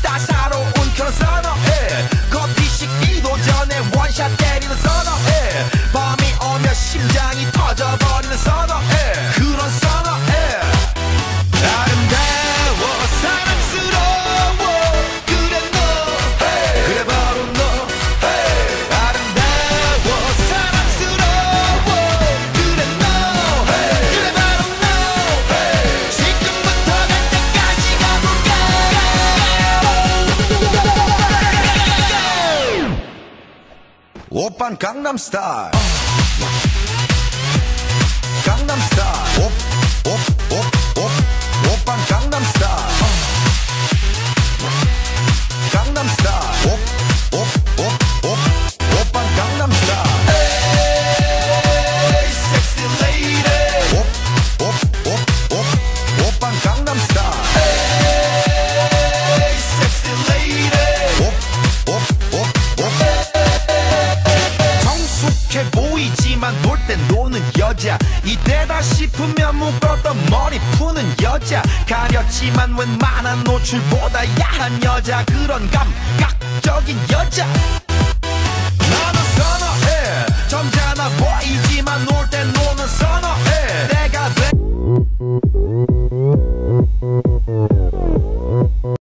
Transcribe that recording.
따사로운 그런 선어해 커피 식기도 전에 원샷 때리는 선어해 밤이 오면 심장이 터져버리는 선어해 그런 선어해 아름다워 사랑스러워 그래 너 그래 바로 너 아름다워 사랑스러워 그래 너 그래 바로 너 지금부터 갈 때까지 가볼까 오빤 강남스타일 강남스타일 오빤 강남스타일 강남스타일 오빤 강남스타일 에이 섹시 레이디 오빤 강남스타일 에이 섹시 레이디 성숙해 보이지만 놀 땐 노는 여자 이때다 싶으면 묶었던 머리 푸는 여자 가렸지만 웬만한 노출보다 야한 여자 그런 감각적인 여자 나는 선어해 점잖아 보이지만 놀 땐 노는 선어해 내가 돼